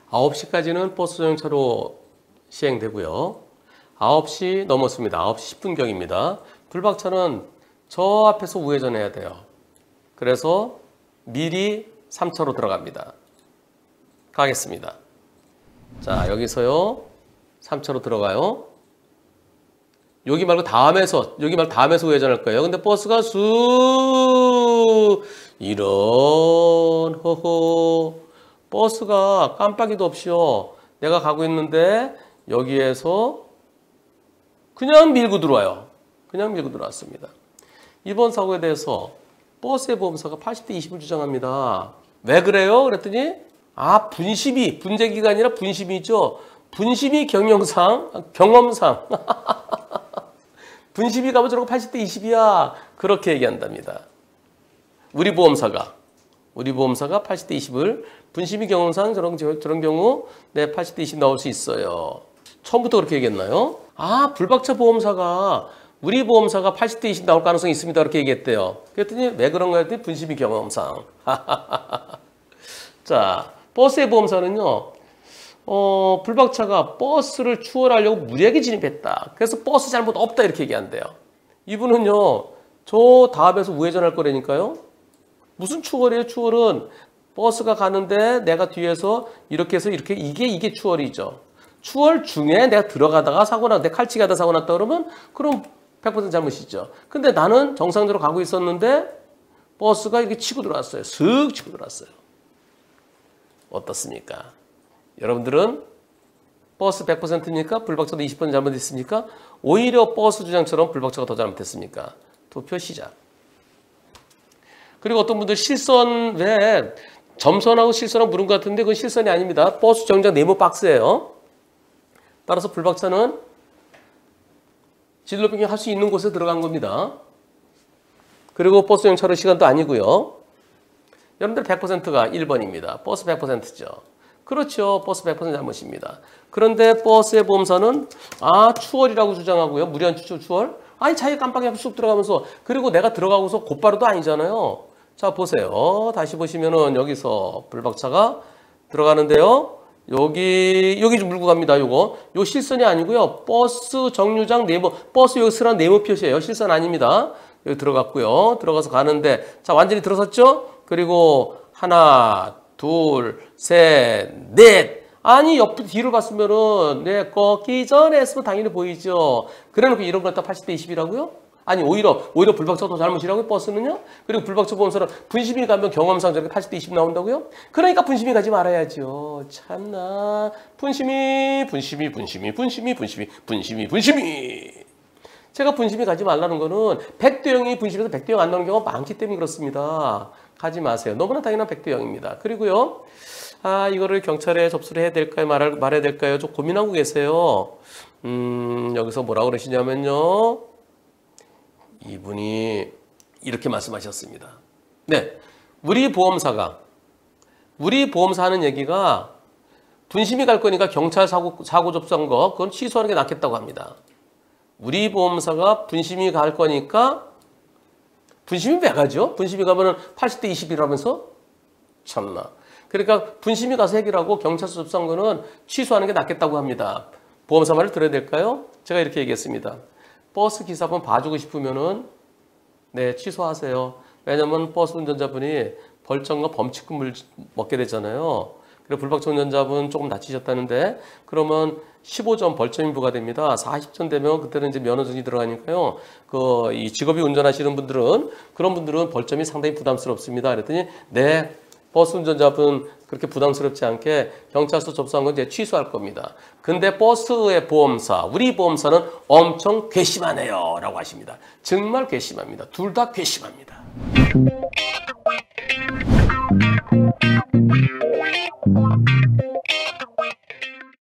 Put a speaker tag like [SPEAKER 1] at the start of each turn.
[SPEAKER 1] 9시까지는 버스 전용차로 시행되고요. 9시 넘었습니다. 9시 10분경입니다. 불박차는 저 앞에서 우회전해야 돼요. 그래서 미리 3차로 들어갑니다. 가겠습니다. 자, 여기서요. 3차로 들어가요. 여기 말고 다음에서 우회전할 거예요. 근데 버스가 이런 허허 버스가 깜빡이도 없이요. 내가 가고 있는데 여기에서 그냥 밀고 들어와요. 그냥 밀고 들어왔습니다. 이번 사고에 대해서 버스의 보험사가 80대 20을 주장합니다. 왜 그래요? 그랬더니 분재기가 아니라 분심이죠. 분심이 경험상 분심이 가면 저러고 80대 20이야. 그렇게 얘기한답니다. 우리 보험사가 80대 20을 분심이 경험상 저런 경우 80대 20 나올 수 있어요. 처음부터 그렇게 얘기했나요? 불박차 보험사가 우리 보험사가 80대 20 나올 가능성이 있습니다. 그렇게 얘기했대요. 그랬더니 왜 그런가 했더니 분심이 경험상. 자, 버스의 보험사는요. 불박차가 버스를 추월하려고 무리하게 진입했다. 그래서 버스 잘못 없다 이렇게 얘기한대요. 이분은요. 저 다음에서 우회전할 거라니까요. 무슨 추월이에요? 추월은 버스가 가는데 내가 뒤에서 이렇게 해서 이게 추월이죠. 추월 중에 내가 들어가다가 내 칼치기 하다 사고 났다 그러면 그럼 100% 잘못이죠. 근데 나는 정상적으로 가고 있었는데 버스가 이렇게 치고 들어왔어요. 슥 치고 들어왔어요. 어떻습니까? 여러분들은 버스 100%입니까? 불박차도 20% 잘못했습니까? 오히려 버스 주장처럼 불박차가 더 잘못했습니까? 투표 시작. 그리고 어떤 분들 실선 왜 점선하고 실선하고 물은 것 같은데 그건 실선이 아닙니다. 버스 정류장 네모 박스예요. 따라서 불박차는 진로 변경할 수 있는 곳에 들어간 겁니다. 그리고 버스 정차로 시간도 아니고요. 여러분들 100%가 1번입니다. 버스 100%죠. 그렇죠. 버스 100% 잘못입니다. 그런데 버스의 보험사는 추월이라고 주장하고요. 무리한 추월. 자기가 깜빡이하고 쑥 들어가면서 그리고 내가 들어가고서 곧바로도 아니잖아요. 자, 보세요. 다시 보시면은 여기서 불박차가 들어가는데요. 여기 좀 물고 갑니다. 요 실선이 아니고요. 버스 정류장 네모, 버스 여기 쓰란 네모 표시예요. 실선 아닙니다. 여기 들어갔고요. 들어가서 가는데 자, 완전히 들어섰죠? 그리고 하나, 둘, 셋, 넷. 뒤로 갔으면은 걷기 전에 했으면 당연히 보이죠. 그래놓고 이런 걸 다 80대 20이라고요? 오히려 불박차가 더 잘못이라고요? 버스는요? 그리고 불박차 보험사는 분심이 가면 경험상 저렇게 80대 20 나온다고요? 그러니까 분심이 가지 말아야죠. 참나. 분심이. 제가 분심이 가지 말라는 거는 100대 0이 분심에서 100대 0 안 나오는 경우가 많기 때문에 그렇습니다. 가지 마세요. 너무나 당연한 100대 0입니다. 그리고요. 이거를 경찰에 접수를 해야 될까요? 말해야 될까요? 좀 고민하고 계세요. 여기서 뭐라고 그러시냐면요. 이분이 이렇게 말씀하셨습니다. 네. 우리 보험사 하는 얘기가 분심이 갈 거니까 경찰 사고 접수한 거 그건 취소하는 게 낫겠다고 합니다. 우리 보험사가 분심이 갈 거니까 분심이 왜 가죠? 분심이 가면은 80대 20이라면서? 참나. 그러니까 분심이 가서 해결하고 경찰서 접수한 거는 취소하는 게 낫겠다고 합니다. 보험사 말을 들어야 될까요? 제가 이렇게 얘기했습니다. 버스 기사분 봐주고 싶으면은 취소하세요. 왜냐면 버스 운전자분이 벌점과 범칙금을 먹게 되잖아요. 그리고 불박차 운전자분 조금 다치셨다는데 그러면 15점 벌점이 부과됩니다. 40점 되면 그때는 이제 면허증이 들어가니까요. 이 직업이 운전하시는 분들은 그런 분들은 벌점이 상당히 부담스럽습니다. 그랬더니 버스 운전자분 그렇게 부담스럽지 않게 경찰서 접수한 건 이제 취소할 겁니다. 근데 버스의 보험사, 우리 보험사는 엄청 괘씸하네요 라고 하십니다. 정말 괘씸합니다. 둘 다 괘씸합니다.